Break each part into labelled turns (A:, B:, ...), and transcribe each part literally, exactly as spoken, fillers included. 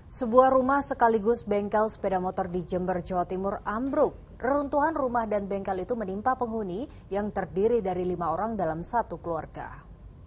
A: Sebuah rumah sekaligus bengkel sepeda motor di Jember, Jawa Timur ambruk. Reruntuhan rumah dan bengkel itu menimpa penghuni yang terdiri dari lima orang dalam satu keluarga.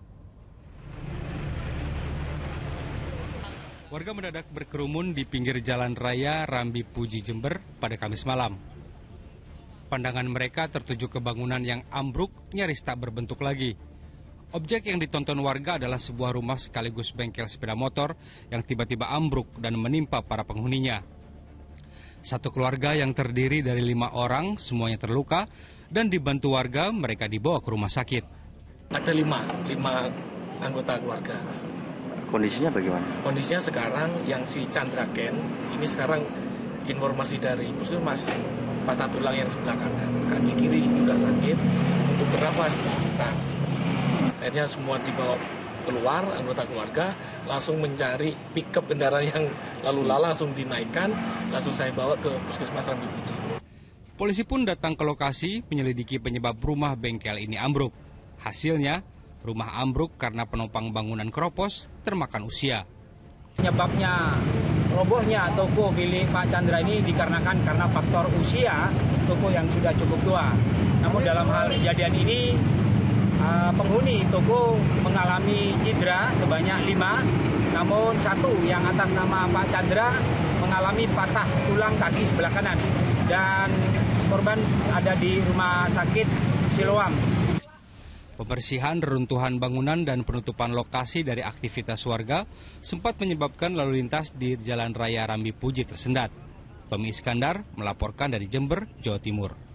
B: Warga mendadak berkerumun di pinggir jalan raya Rambi Puji Jember pada Kamis malam. Pandangan mereka tertuju ke bangunan yang ambruk nyaris tak berbentuk lagi. Objek yang ditonton warga adalah sebuah rumah sekaligus bengkel sepeda motor yang tiba-tiba ambruk dan menimpa para penghuninya. Satu keluarga yang terdiri dari lima orang semuanya terluka dan dibantu warga mereka dibawa ke rumah sakit.
C: Ada lima, lima anggota keluarga.
D: Kondisinya bagaimana?
C: Kondisinya sekarang yang si Chandra Ken, ini sekarang informasi dari puskesmas patah tulang yang sebelah kanan, kaki kiri juga sakit, untuk bernafas kesulitan. Akhirnya semua dibawa keluar, anggota keluarga langsung mencari pickup kendaraan yang lalu lalang, langsung dinaikkan, langsung saya bawa ke puskesmas Rambi Puji.
B: Polisi pun datang ke lokasi menyelidiki penyebab rumah bengkel ini ambruk. Hasilnya, rumah ambruk karena penumpang bangunan keropos termakan usia.
E: Penyebabnya robohnya toko milik Pak Chandra ini dikarenakan karena faktor usia toko yang sudah cukup tua. Namun dalam hal kejadian ini, Uh, penghuni toko mengalami cedera sebanyak lima, namun satu yang atas nama Pak Chandra mengalami patah tulang kaki sebelah kanan dan korban ada di rumah sakit Siloam.
B: Pembersihan reruntuhan bangunan dan penutupan lokasi dari aktivitas warga sempat menyebabkan lalu lintas di Jalan Raya Rambi Puji tersendat. Tommy Iskandar melaporkan dari Jember, Jawa Timur.